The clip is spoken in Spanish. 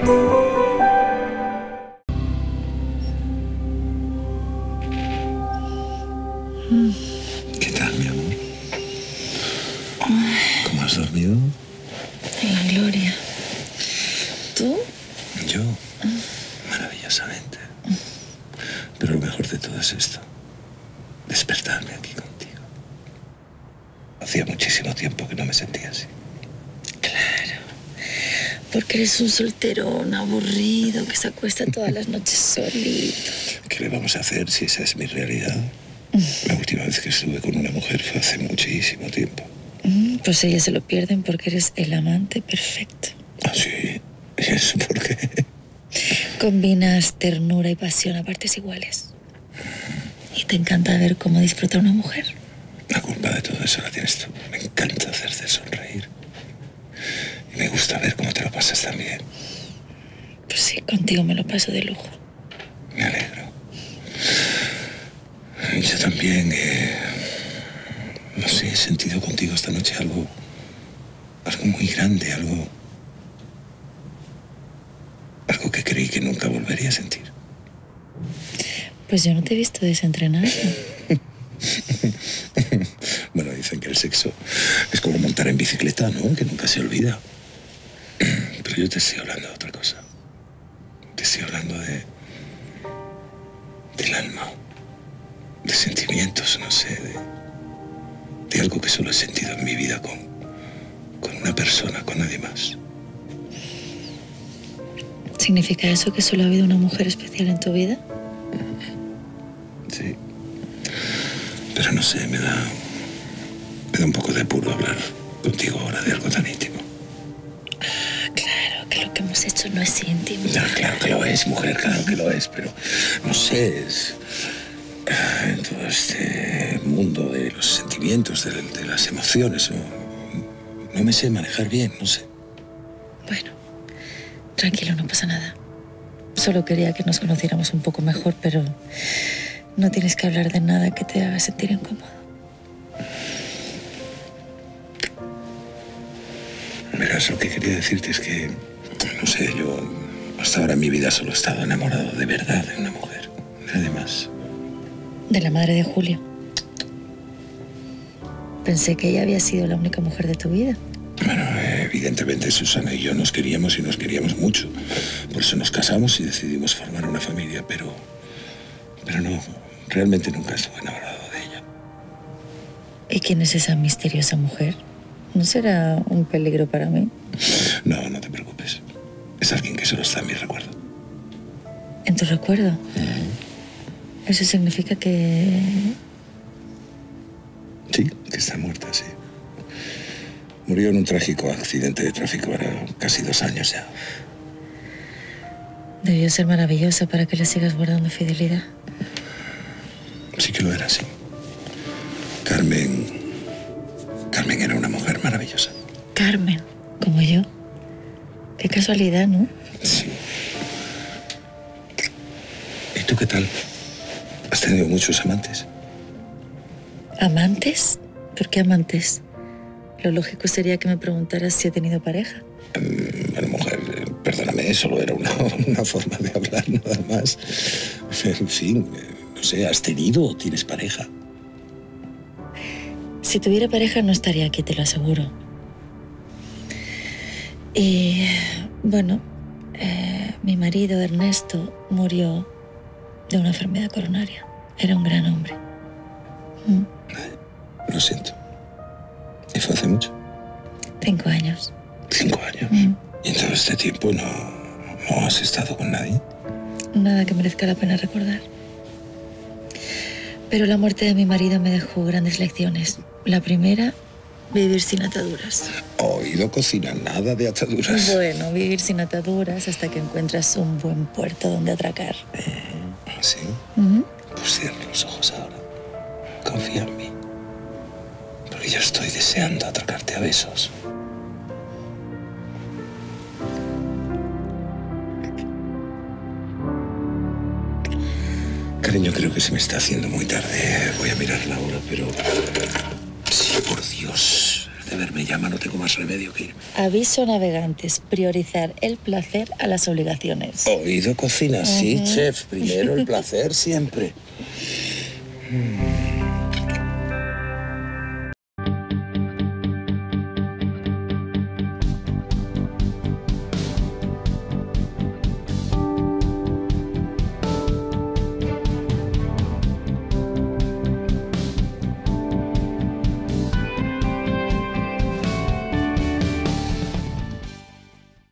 ¿Qué tal, mi amor? ¿Cómo has dormido? En la gloria. ¿Tú? Yo, maravillosamente. Pero lo mejor de todo es esto. Despertarme aquí contigo. Hacía muchísimo tiempo que no me sentía así. Claro. Porque eres un solterón aburrido que se acuesta todas las noches solito. ¿Qué le vamos a hacer si esa es mi realidad? La última vez que estuve con una mujer fue hace muchísimo tiempo. Pues ellas se lo pierden porque eres el amante perfecto. ¿Ah, sí? ¿Y eso por qué? Combinas ternura y pasión a partes iguales. Y te encanta ver cómo disfruta una mujer. La culpa de todo eso la tienes tú. Me encanta hacerte sonreír. Y me gusta ver cómo te lo pasas también. Pues sí, contigo me lo paso de lujo. Me alegro. Yo también, no sé, he sentido contigo esta noche algo muy grande, algo que creí que nunca volvería a sentir. Pues yo no te he visto desentrenado. Bueno, dicen que el sexo es como montar en bicicleta, ¿no? Que nunca se olvida. Pero yo te estoy hablando de otra cosa. Te estoy hablando del alma, de sentimientos, no sé, de algo que solo he sentido en mi vida con una persona, con nadie más. ¿Significa eso que solo ha habido una mujer especial en tu vida? Sí. Pero no sé, me da un poco de apuro hablar contigo ahora de algo tan íntimo. Ah, claro, que lo que hemos hecho no es íntimo. Ya, claro que lo es, mujer, claro que lo es, pero no sé, en todo este mundo de los sentimientos, de las emociones, no me sé manejar bien, no sé. Bueno, tranquilo, no pasa nada. Solo quería que nos conociéramos un poco mejor, pero no tienes que hablar de nada que te haga sentir incómodo. Verás, lo que quería decirte es que, no sé, yo hasta ahora en mi vida solo he estado enamorado de verdad de una mujer, nadie más. De la madre de Julio. Pensé que ella había sido la única mujer de tu vida. Bueno, evidentemente Susana y yo nos queríamos y nos queríamos mucho. Por eso nos casamos y decidimos formar una familia, pero no, realmente nunca estuve enamorado de ella. ¿Y quién es esa misteriosa mujer? ¿No será un peligro para mí? No, no te preocupes. Es alguien que solo está en mi recuerdo. ¿En tu recuerdo? Eso significa que... Sí, que está muerta, sí. Murió en un trágico accidente de tráfico, era casi 2 años ya. Debió ser maravillosa para que le sigas guardando fidelidad. Sí que lo era, sí. Carmen era una mujer maravillosa. Carmen, como yo. Qué casualidad, ¿no? Sí. ¿Y tú qué tal? ¿Has tenido muchos amantes? ¿Amantes? ¿Por qué amantes? Lo lógico sería que me preguntaras si he tenido pareja. Bueno, mujer, perdóname, solo era una forma de hablar, nada más. En fin, no sé, ¿has tenido o tienes pareja? Si tuviera pareja no estaría aquí, te lo aseguro. Y, bueno, mi marido, Ernesto, murió de una enfermedad coronaria. Era un gran hombre. Lo siento. ¿Y fue hace mucho? 5 años. 5 años. ¿Y en todo este tiempo no has estado con nadie? Nada que merezca la pena recordar. Pero la muerte de mi marido me dejó grandes lecciones. La primera, vivir sin ataduras. Oído cocina, nada de ataduras. Bueno, vivir sin ataduras hasta que encuentras un buen puerto donde atracar. ¿Sí? Pues cierra los ojos ahora. Confía en mí. Porque yo estoy deseando atracarte a besos. Cariño, creo que se me está haciendo muy tarde. Voy a mirar la hora, pero... Sí, por Dios. de ver me llama, no tengo más remedio que irme. Aviso a navegantes, priorizar el placer a las obligaciones. Oído, cocina, sí, chef. Primero el placer siempre.